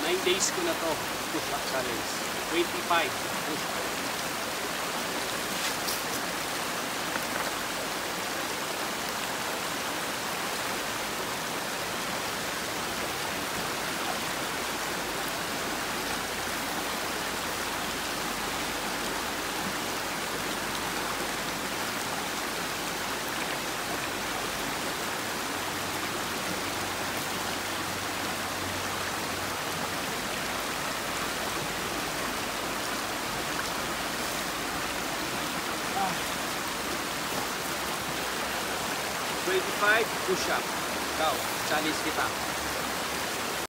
9 days ko na to, push-up challenge. 25 push-up. Push-up. Ikaw, challenge kita.